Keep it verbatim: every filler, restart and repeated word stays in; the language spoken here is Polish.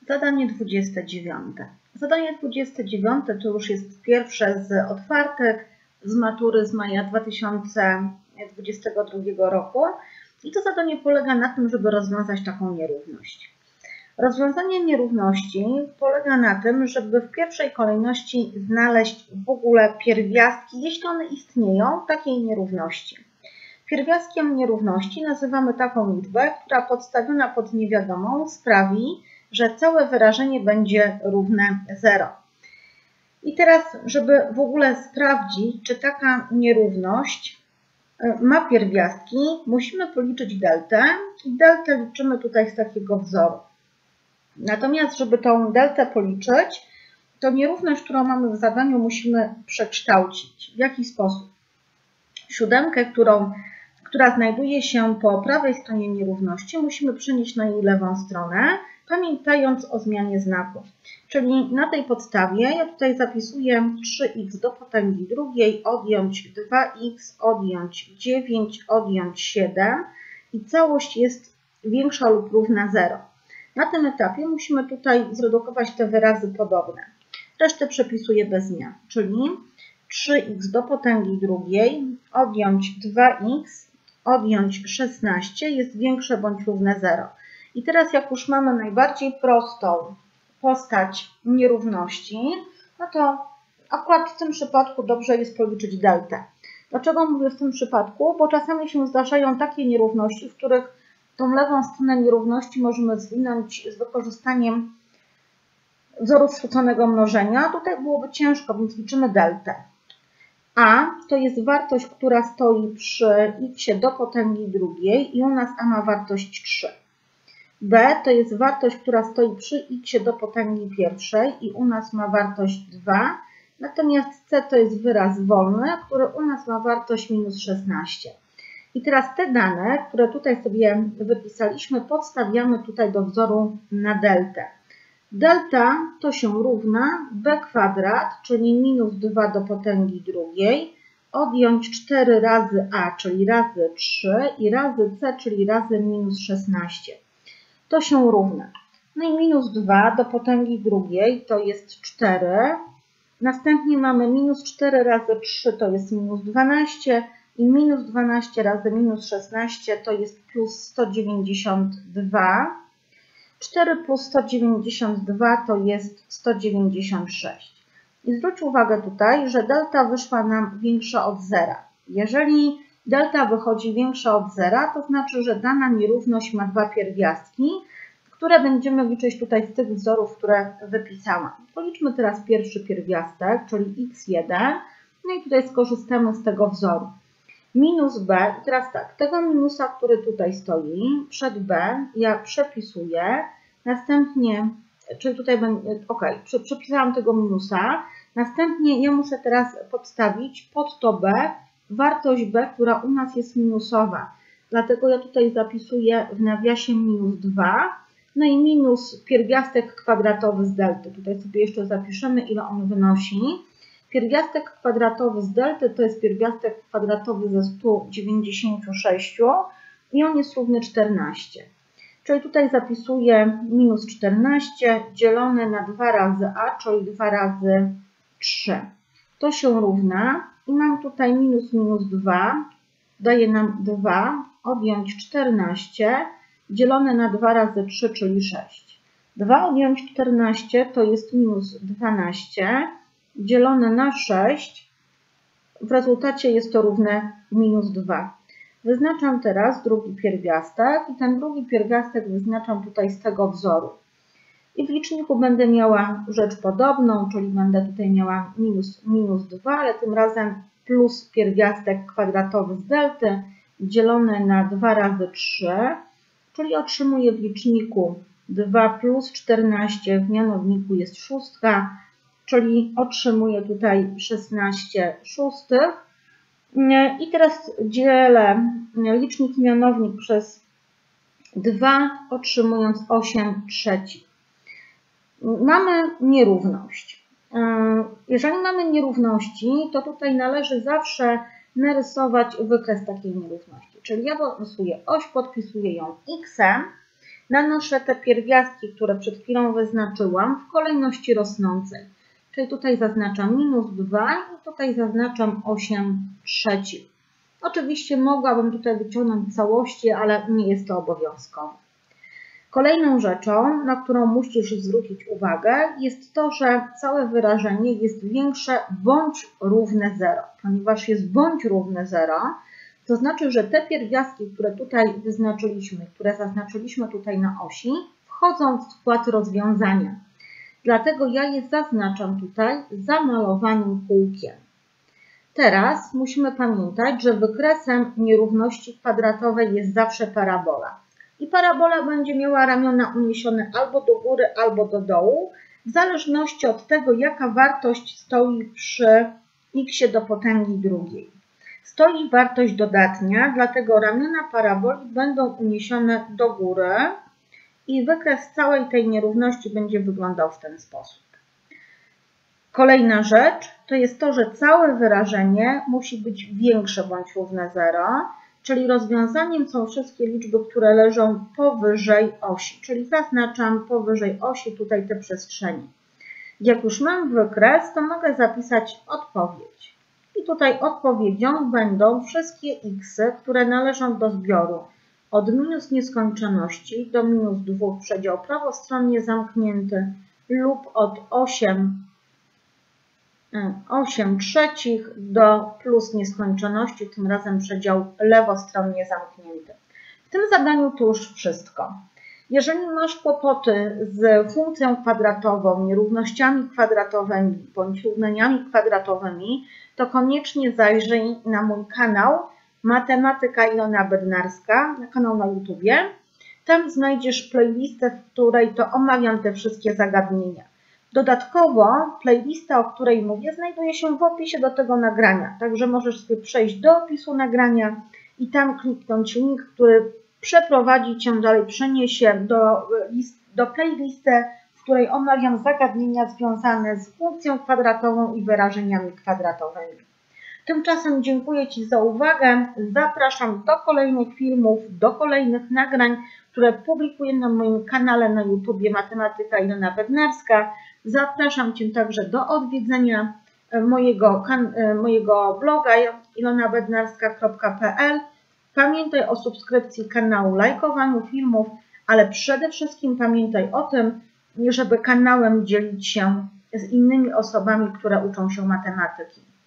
Zadanie dwudzieste dziewiąte. Zadanie dwudzieste dziewiąte to już jest pierwsze z otwartych z matury z maja dwa tysiące dwudziestego drugiego roku. I to zadanie polega na tym, żeby rozwiązać taką nierówność. Rozwiązanie nierówności polega na tym, żeby w pierwszej kolejności znaleźć w ogóle pierwiastki, jeśli one istnieją, takiej nierówności. Pierwiastkiem nierówności nazywamy taką liczbę, która podstawiona pod niewiadomą sprawi, że całe wyrażenie będzie równe zero. I teraz, żeby w ogóle sprawdzić, czy taka nierówność ma pierwiastki, musimy policzyć deltę. I deltę liczymy tutaj z takiego wzoru. Natomiast, żeby tą deltę policzyć, to nierówność, którą mamy w zadaniu, musimy przekształcić. W jaki sposób? Siódemkę, którą, która znajduje się po prawej stronie nierówności, musimy przenieść na jej lewą stronę, pamiętając o zmianie znaku. Czyli na tej podstawie ja tutaj zapisuję trzy x do potęgi drugiej, odjąć dwa x, odjąć dziewięć, odjąć siedem i całość jest większa lub równa zero. Na tym etapie musimy tutaj zredukować te wyrazy podobne. Resztę przepisuję bez zmian, czyli trzy x do potęgi drugiej, odjąć dwa x, odjąć szesnaście jest większe bądź równe zero. I teraz jak już mamy najbardziej prostą postać nierówności, no to akurat w tym przypadku dobrze jest policzyć deltę. Dlaczego mówię w tym przypadku? Bo czasami się zdarzają takie nierówności, w których tą lewą stronę nierówności możemy zwinąć z wykorzystaniem wzoru skróconego mnożenia. Tutaj byłoby ciężko, więc liczymy deltę. A to jest wartość, która stoi przy x do potęgi drugiej i u nas a ma wartość trzy. B to jest wartość, która stoi przy x do potęgi pierwszej i u nas ma wartość dwa. Natomiast C to jest wyraz wolny, który u nas ma wartość minus szesnaście. I teraz te dane, które tutaj sobie wypisaliśmy, podstawiamy tutaj do wzoru na deltę. Delta to się równa b kwadrat, czyli minus dwa do potęgi drugiej, odjąć cztery razy a, czyli razy trzy i razy c, czyli razy minus szesnaście. To się równa. No i minus dwa do potęgi drugiej to jest cztery. Następnie mamy minus cztery razy trzy to jest minus dwanaście. I minus dwanaście razy minus szesnaście to jest plus sto dziewięćdziesiąt dwa. cztery plus sto dziewięćdziesiąt dwa to jest sto dziewięćdziesiąt sześć. I zwróć uwagę tutaj, że delta wyszła nam większa od zera. Jeżeli delta wychodzi większa od zera, to znaczy, że dana nierówność ma dwa pierwiastki, które będziemy liczyć tutaj z tych wzorów, które wypisałam. Policzmy teraz pierwszy pierwiastek, czyli x jeden. No i tutaj skorzystamy z tego wzoru. Minus b, i teraz tak, tego minusa, który tutaj stoi, przed b, ja przepisuję, następnie, czyli tutaj będę, ok, przepisałam tego minusa, następnie ja muszę teraz podstawić pod to b wartość b, która u nas jest minusowa. Dlatego ja tutaj zapisuję w nawiasie minus dwa, no i minus pierwiastek kwadratowy z delty. Tutaj sobie jeszcze zapiszemy, ile on wynosi. Pierwiastek kwadratowy z delty to jest pierwiastek kwadratowy ze stu dziewięćdziesięciu sześciu i on jest równy czternaście. Czyli tutaj zapisuję minus czternaście dzielone na dwa razy a, czyli dwa razy trzy. To się równa i mam tutaj minus minus dwa, daje nam dwa, odjąć czternaście dzielone na dwa razy trzy, czyli sześć. dwa odjąć czternaście to jest minus dwanaście. Dzielone na sześć, w rezultacie jest to równe minus dwa. Wyznaczam teraz drugi pierwiastek i ten drugi pierwiastek wyznaczam tutaj z tego wzoru. I w liczniku będę miała rzecz podobną, czyli będę tutaj miała minus, minus dwa, ale tym razem plus pierwiastek kwadratowy z delty dzielone na dwa razy trzy, czyli otrzymuję w liczniku dwa plus czternaście, w mianowniku jest szóstka, czyli otrzymuję tutaj szesnaście szóstych. I teraz dzielę licznik i mianownik przez dwa, otrzymując osiem trzecich. Mamy nierówność. Jeżeli mamy nierówności, to tutaj należy zawsze narysować wykres takiej nierówności. Czyli ja rysuję oś, podpisuję ją x, nanoszę te pierwiastki, które przed chwilą wyznaczyłam, w kolejności rosnącej. Czyli tutaj zaznaczam minus dwa i tutaj zaznaczam osiem trzecich. Oczywiście mogłabym tutaj wyciągnąć całości, ale nie jest to obowiązkowe. Kolejną rzeczą, na którą musisz zwrócić uwagę, jest to, że całe wyrażenie jest większe bądź równe zero. Ponieważ jest bądź równe zero, to znaczy, że te pierwiastki, które tutaj wyznaczyliśmy, które zaznaczyliśmy tutaj na osi, wchodzą w skład rozwiązania. Dlatego ja je zaznaczam tutaj zamalowanym kółkiem. Teraz musimy pamiętać, że wykresem nierówności kwadratowej jest zawsze parabola. I parabola będzie miała ramiona uniesione albo do góry, albo do dołu, w zależności od tego, jaka wartość stoi przy x do potęgi drugiej. Stoi wartość dodatnia, dlatego ramiona paraboli będą uniesione do góry i wykres całej tej nierówności będzie wyglądał w ten sposób. Kolejna rzecz to jest to, że całe wyrażenie musi być większe bądź równe zero, czyli rozwiązaniem są wszystkie liczby, które leżą powyżej osi, czyli zaznaczam powyżej osi tutaj te przestrzenie. Jak już mam wykres, to mogę zapisać odpowiedź. I tutaj odpowiedzią będą wszystkie x, które należą do zbioru od minus nieskończoności do minus dwa przedział prawostronnie zamknięty lub od osiem trzecich do plus nieskończoności, tym razem przedział lewostronnie zamknięty. W tym zadaniu to już wszystko. Jeżeli masz kłopoty z funkcją kwadratową, nierównościami kwadratowymi bądź równaniami kwadratowymi, to koniecznie zajrzyj na mój kanał Matematyka Ilona Bednarska, na kanał na YouTubie. Tam znajdziesz playlistę, w której to omawiam te wszystkie zagadnienia. Dodatkowo playlista, o której mówię, znajduje się w opisie do tego nagrania, także możesz sobie przejść do opisu nagrania i tam kliknąć link, który przeprowadzi Cię dalej, przeniesie do, list, do playlisty, w której omawiam zagadnienia związane z funkcją kwadratową i wyrażeniami kwadratowymi. Tymczasem dziękuję Ci za uwagę, zapraszam do kolejnych filmów, do kolejnych nagrań, które publikuję na moim kanale na YouTubie Matematyka Ilona Bednarska. Zapraszam Cię także do odwiedzenia mojego, mojego bloga ilona bednarska kropka p l. Pamiętaj o subskrypcji kanału, lajkowaniu filmów, ale przede wszystkim pamiętaj o tym, żeby kanałem dzielić się z innymi osobami, które uczą się matematyki.